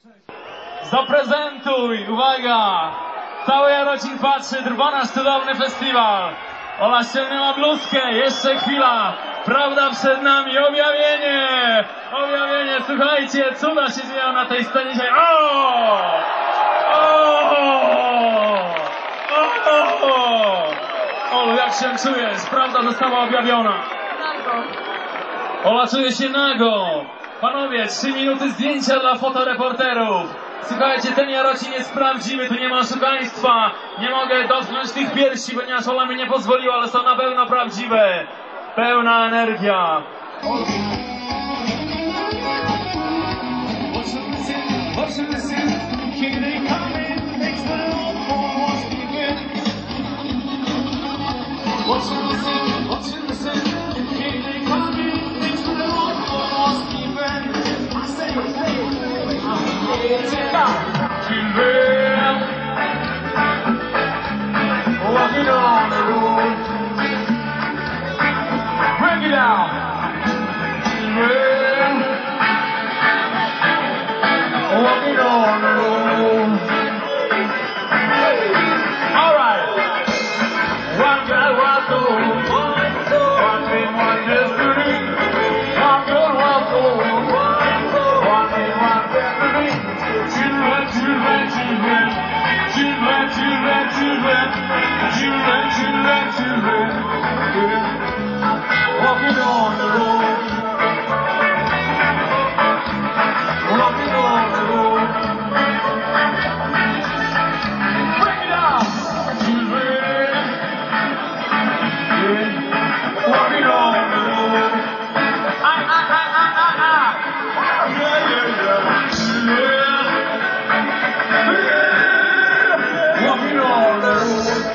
Zaprezentuj, uwaga! Cały Jarocin patrzy, trwa nasz cudowny festiwal. Ola ściągnęła bluzkę, jeszcze chwila. Prawda przed nami, objawienie! Objawienie, słuchajcie, cuda się dzieją na tej scenie dzisiaj. Olu, jak się czujesz? Prawda została objawiona. Ola czuje się nago. Panowie, 3 minuty zdjęcia dla fotoreporterów. Słuchajcie, ten Jarocin jest prawdziwy, tu nie ma oszukaństwa. Nie mogę dotknąć tych piersi, ponieważ Ola mi nie pozwoliła, ale są na pewno prawdziwe. Pełna energia. Walking on the road, bring it down. Walking on the road. All right. One girl, one soul, one thing, one destiny. One girl, one soul, one thing, one destiny. Children, children, children, children, children, children. Children, children, children, walking on the road, walking on the road, break it down, children, walking on the road, walking on the road.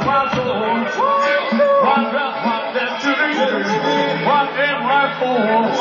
Oh,